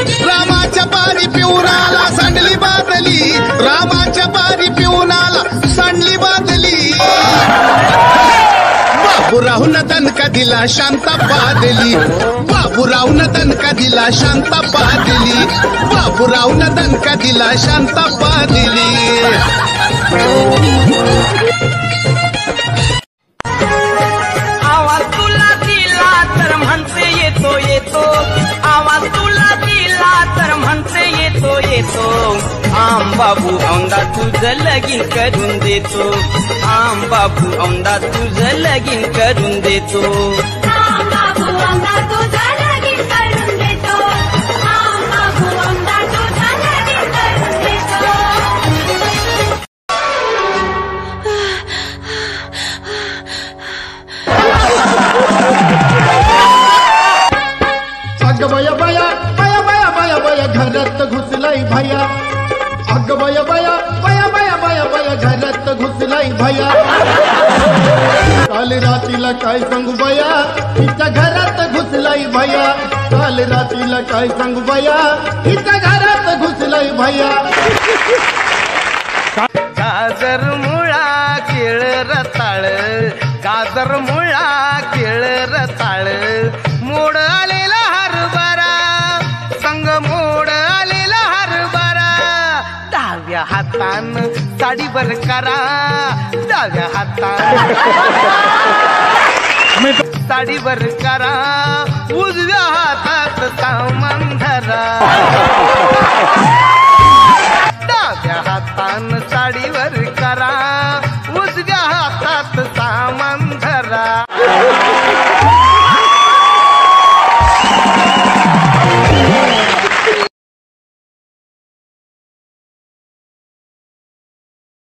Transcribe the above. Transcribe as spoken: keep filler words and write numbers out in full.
रामाच्या पारी पिऊनाला सांडली बादली, रामाच्या पारी पिऊनाला सांडली बादली। बाबूरावनं दणका दिला शांता पादली, बाबूरावनं दणका दिला शांता पादली, बाबूरावनं दणका दिला शांता पादली। आवाज तुला दिला तर म्हणते येतो येतो, आवाज तुला दिला तर म्हणते येतो येतो। आम बाबू औंदा तुझं लगीन करून देतो, आम बाबू औंदा तुझं लगीन करून देतो। आम बाबू औंदा तुझं लगीन करून देतो, आम बाबू औंदा तुझं लगीन करून देतो। अग बया बया बया बया बया बया घरात घुसलाई भया, अग बया बया बया बया बया बया घरात घुसलाई भया। काल रातीला काय सांगू बया, हिच्या घरात घुसलाई भया, काल रातीला काय सांगू बया, हिच्या घरात घुसलाई भया। गाजर मुळा केळ रताळ, गाजर मुळा केळ रताळ, मोड आलेला हरभरा संग मोड आलेला हरभरा। डाव्या हातान साडीवर करा, डाव्या हातान साडीवर करा, उजव्या हातात काम